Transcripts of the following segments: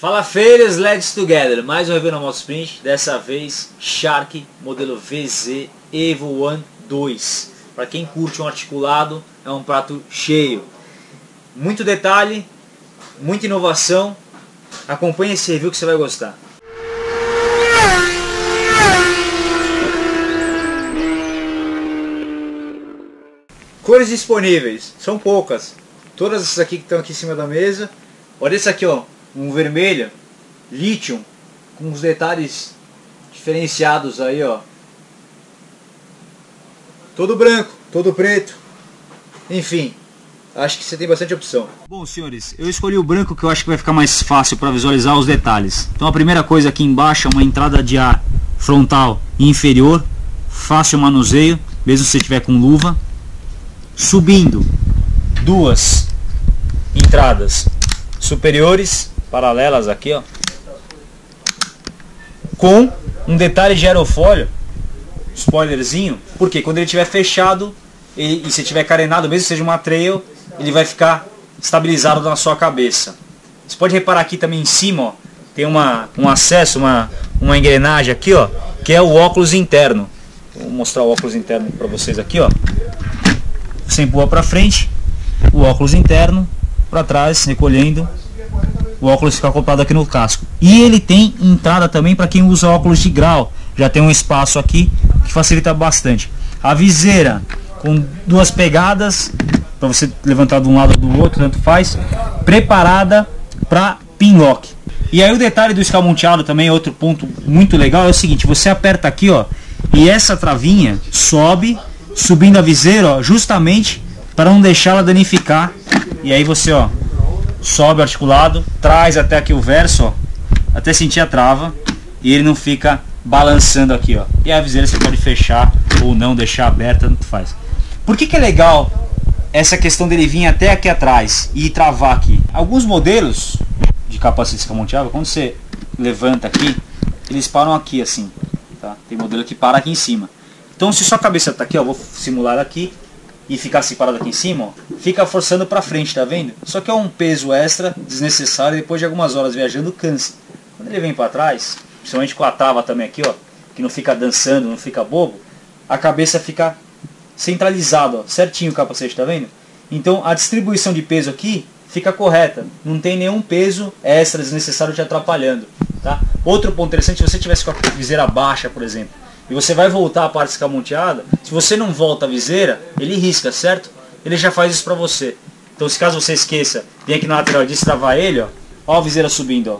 Fala feiras, let's together, mais um review na Moto Sprint, dessa vez Shark modelo VZ Evo One 2. Para quem curte um articulado, é um prato cheio. Muito detalhe, muita inovação, acompanhe esse review que você vai gostar. Cores disponíveis, são poucas, todas essas aqui que estão aqui em cima da mesa. Olha esse aqui, ó. Um vermelho, Lithium, com uns detalhes diferenciados aí, ó. Todo branco, todo preto. Enfim, acho que você tem bastante opção. Bom, senhores, eu escolhi o branco que eu acho que vai ficar mais fácil para visualizar os detalhes. Então a primeira coisa aqui embaixo é uma entrada de ar frontal e inferior, fácil manuseio, mesmo se você tiver com luva. Subindo, duas entradas superiores paralelas aqui, ó, com um detalhe de aerofólio, spoilerzinho, porque quando ele estiver fechado e se tiver carenado, mesmo que seja uma trail, ele vai ficar estabilizado na sua cabeça. Você pode reparar aqui também em cima, ó, tem um acesso, uma engrenagem aqui, ó, que é o óculos interno. Vou mostrar o óculos interno para vocês aqui, ó. Você empurra para frente, o óculos interno, para trás, recolhendo. O óculos fica acoplado aqui no casco. E ele tem entrada também para quem usa óculos de grau. Já tem um espaço aqui que facilita bastante. A viseira com duas pegadas para você levantar de um lado ou do outro, tanto faz. Preparada para pin lock. E aí o detalhe do escamoteado também, outro ponto muito legal, é o seguinte: você aperta aqui, ó, e essa travinha sobe, subindo a viseira, ó, justamente para não deixar ela danificar. E aí você, ó, sobe o articulado, traz até aqui o verso, ó, até sentir a trava, e ele não fica balançando aqui, ó. E a viseira você pode fechar ou não, deixar aberta, tanto faz. Por que é legal essa questão dele vir até aqui atrás e travar aqui? Alguns modelos de capacete escamoteável, quando você levanta aqui, eles param aqui assim, tá? Tem modelo que para aqui em cima. Então se sua cabeça tá aqui, ó, vou simular aqui e ficar assim parado aqui em cima, ó, fica forçando para frente, tá vendo? Só que é um peso extra desnecessário, e depois de algumas horas viajando cansa. Quando ele vem para trás, principalmente com a trava também aqui, ó, que não fica dançando, não fica bobo, a cabeça fica centralizada, ó, certinho o capacete, tá vendo? Então a distribuição de peso aqui fica correta, não tem nenhum peso extra desnecessário te atrapalhando, tá? Outro ponto interessante, se você tivesse com a viseira baixa, por exemplo, e você vai voltar a parte escamoteada, se você não volta a viseira, ele risca, certo? Ele já faz isso pra você. Então se caso você esqueça, vem aqui na lateral e destravar ele, ó, ó a viseira subindo, ó.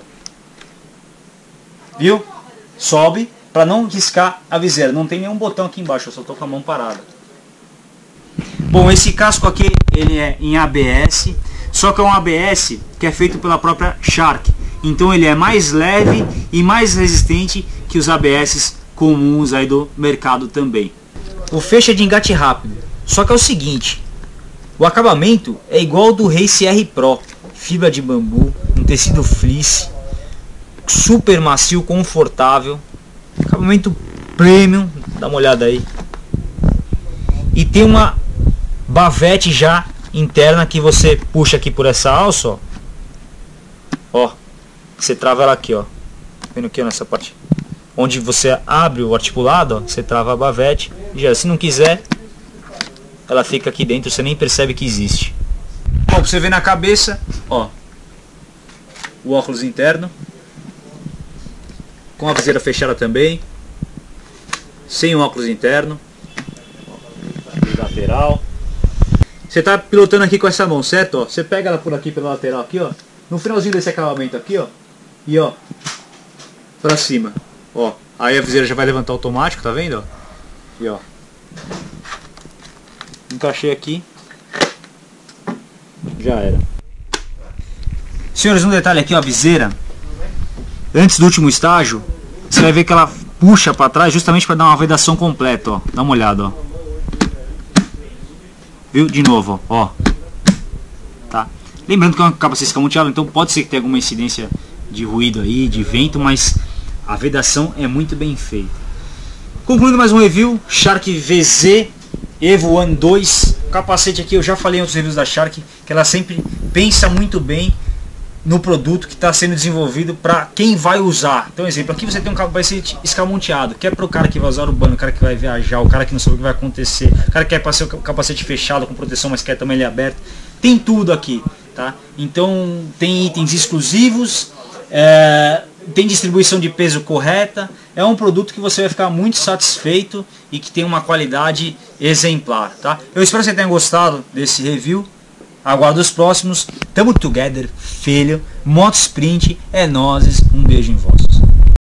Viu? Sobe para não riscar a viseira. Não tem nenhum botão aqui embaixo, eu só tô com a mão parada. Bom, esse casco aqui, ele é em ABS, só que é um ABS que é feito pela própria Shark. Então ele é mais leve e mais resistente que os ABS comuns aí do mercado também. O fecho é de engate rápido, só que é o seguinte: o acabamento é igual ao do Race R Pro, fibra de bambu, um tecido fleece, super macio, confortável, acabamento premium, dá uma olhada aí. E tem uma bavete já interna que você puxa aqui por essa alça, ó, ó, você trava ela aqui, ó, vendo aqui, ó, nessa parte onde você abre o articulado, ó, você trava a bavete, e já, se não quiser, ela fica aqui dentro, você nem percebe que existe. Bom, pra você ver na cabeça, ó, o óculos interno, com a viseira fechada também, sem o óculos interno, ó, lateral. Você tá pilotando aqui com essa mão, certo? Ó, você pega ela por aqui pela lateral aqui, ó, no finalzinho desse acabamento aqui, ó, e ó, pra cima. Ó, aí a viseira já vai levantar automático, tá vendo? Ó? E ó, encaixei aqui, já era. Senhores, um detalhe aqui, ó, a viseira, antes do último estágio, você vai ver que ela puxa para trás justamente para dar uma vedação completa, ó. Dá uma olhada, ó. Viu? De novo, ó. Tá? Lembrando que é uma capacete escamoteável, então pode ser que tenha alguma incidência de ruído aí, de vento, mas a vedação é muito bem feita. Concluindo mais um review, Shark VZ Evo One 2. Capacete aqui, eu já falei em outros reviews da Shark, que ela sempre pensa muito bem no produto que está sendo desenvolvido para quem vai usar. Então, exemplo, aqui você tem um capacete escamoteado, que é para o cara que vai usar urbano, o cara que vai viajar, o cara que não sabe o que vai acontecer, o cara que quer passar o capacete fechado com proteção, mas quer também ele aberto. Tem tudo aqui, tá? Então tem itens exclusivos, tem distribuição de peso correta. É um produto que você vai ficar muito satisfeito e que tem uma qualidade exemplar, tá? Eu espero que você tenha gostado desse review. Aguardo os próximos. Tamo together, filho. Moto Sprint é nozes. Um beijo em vós.